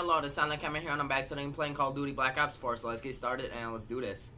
hello, TheSilentCamelMan here, and I'm back studying playing Call of Duty Black Ops 4, so let's get started and let's do this.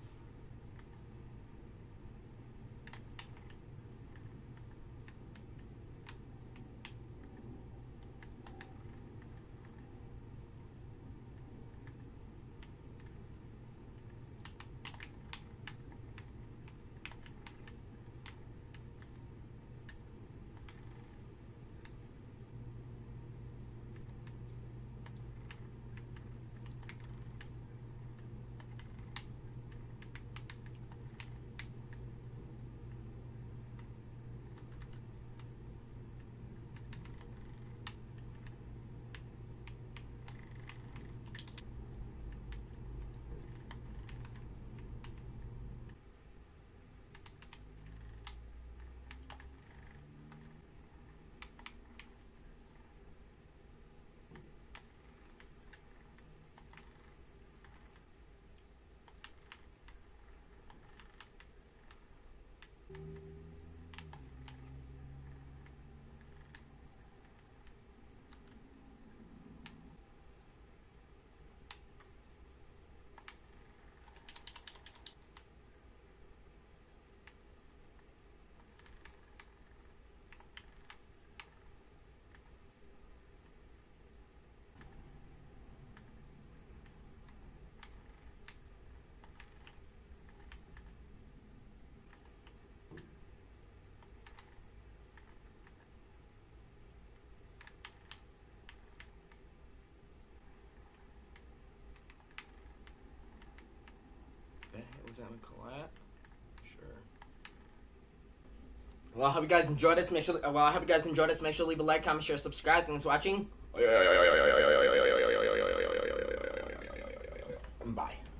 Was that a collab? Sure. Well, I hope you guys enjoyed this. Make sure to leave a like, comment, share, subscribe. Thanks for watching. Bye.